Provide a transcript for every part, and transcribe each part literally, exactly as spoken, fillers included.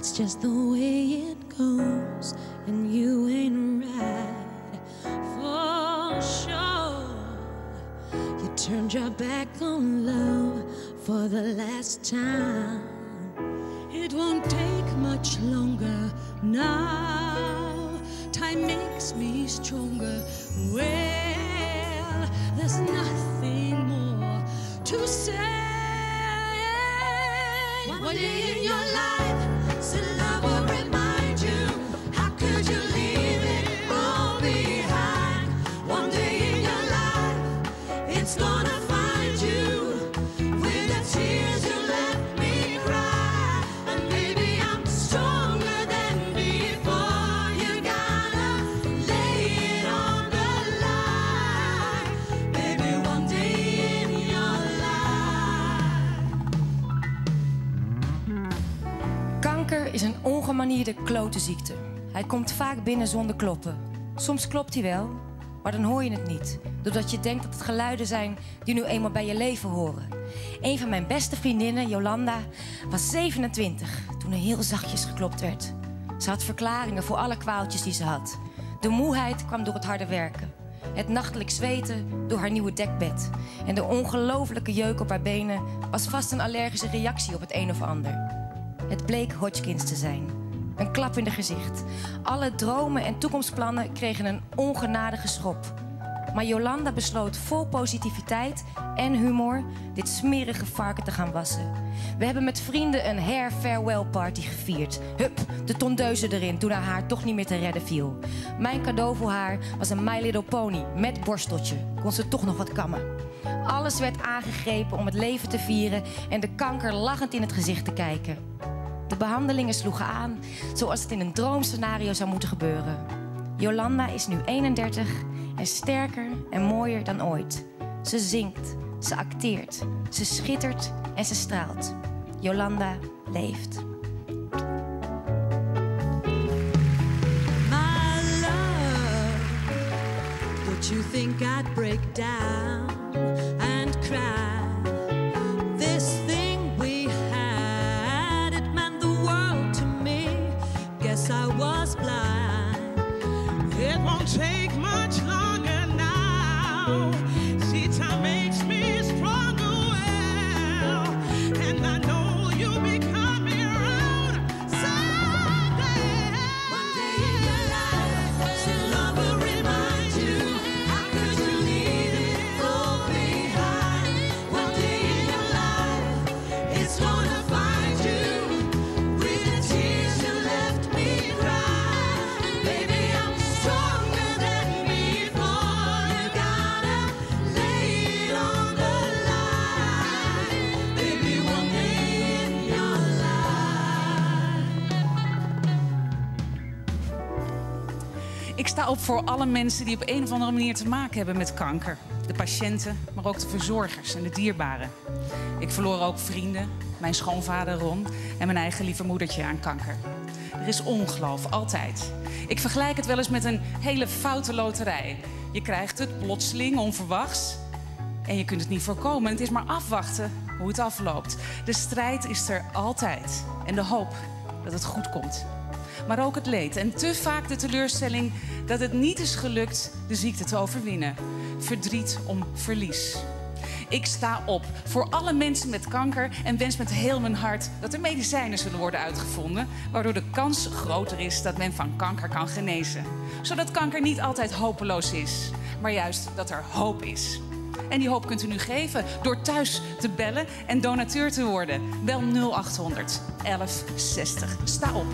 That's just the way it goes, and you ain't right for sure. You turned your back on love for the last time. It won't take much longer now. Time makes me stronger. Well, there's nothing more to say. One day in your life, still love will remind you. How could you leave it all behind? One day in your life, it's gonna find you with the tears you left me cry. And maybe I'm stronger than before. You gotta lay it on the line. Baby, one day in your life. Kanker is een ongemanierde klote ziekte. Hij komt vaak binnen zonder kloppen. Soms klopt hij wel, maar dan hoor je het niet. Doordat je denkt dat het geluiden zijn die nu eenmaal bij je leven horen. Een van mijn beste vriendinnen, Jolanda, was zevenentwintig toen er heel zachtjes geklopt werd. Ze had verklaringen voor alle kwaaltjes die ze had. De moeheid kwam door het harde werken. Het nachtelijk zweten door haar nieuwe dekbed. En de ongelofelijke jeuk op haar benen was vast een allergische reactie op het een of ander. Het bleek Hodgkins te zijn. Een klap in de gezicht. Alle dromen en toekomstplannen kregen een ongenadige schop. Maar Jolanda besloot vol positiviteit en humor dit smerige varken te gaan wassen. We hebben met vrienden een hair farewell party gevierd. Hup, de tondeuze erin toen haar haar toch niet meer te redden viel. Mijn cadeau voor haar was een My Little Pony met borsteltje. Kon ze toch nog wat kammen. Alles werd aangegrepen om het leven te vieren en de kanker lachend in het gezicht te kijken. De behandelingen sloegen aan zoals het in een droomscenario zou moeten gebeuren. Jolanda is nu eenendertig en sterker en mooier dan ooit. Ze zingt, ze acteert, ze schittert en ze straalt. Jolanda leeft. My love, would you think I'd break down and cry? This thing we had, it meant the world to me. Guess I was blind. It won't take much longer now. See, time makes me stronger, well, and I know you'll be coming around someday. One day in your life, still love will remind you. How could you leave it all behind? One day in your life, it's gonna find you with the tears you left me cry. Baby, I'm stronger than before. You gotta lay it on the line. Baby, one day in your life. Ik sta op voor alle mensen die op een of andere manier te maken hebben met kanker. De patiënten, maar ook de verzorgers en de dierbaren. Ik verloor ook vrienden, mijn schoonvader Ron en mijn eigen lieve moedertje aan kanker. Er is ongeloof, altijd. Ik vergelijk het wel eens met een hele foute loterij. Je krijgt het plotseling, onverwachts. En je kunt het niet voorkomen. Het is maar afwachten hoe het afloopt. De strijd is er altijd. En de hoop dat het goed komt. Maar ook het leed en te vaak de teleurstelling dat het niet is gelukt de ziekte te overwinnen. Verdriet om verlies. Ik sta op voor alle mensen met kanker en wens met heel mijn hart dat er medicijnen zullen worden uitgevonden, waardoor de kans groter is dat men van kanker kan genezen. Zodat kanker niet altijd hopeloos is, maar juist dat er hoop is. En die hoop kunt u nu geven door thuis te bellen en donateur te worden. Bel nul achthonderd elf zestig. Sta op.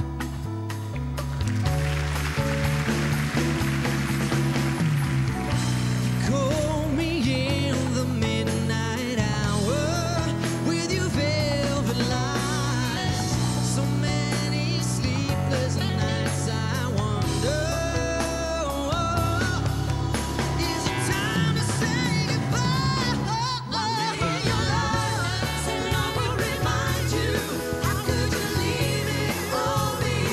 Call me in the midnight hour with your velvet lies. So many sleepless nights I wonder, is it time to say goodbye? One day in your life, still love will remind you. How could you leave it all behind?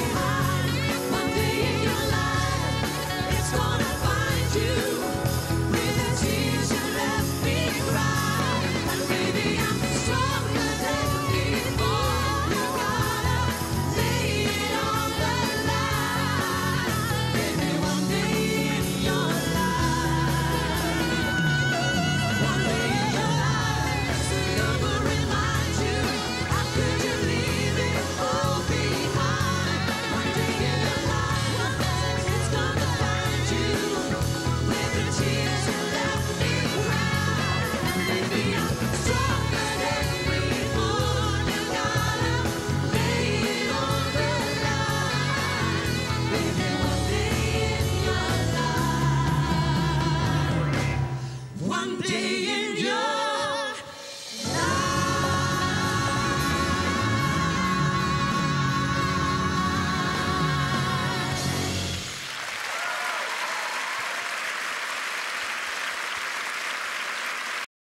in your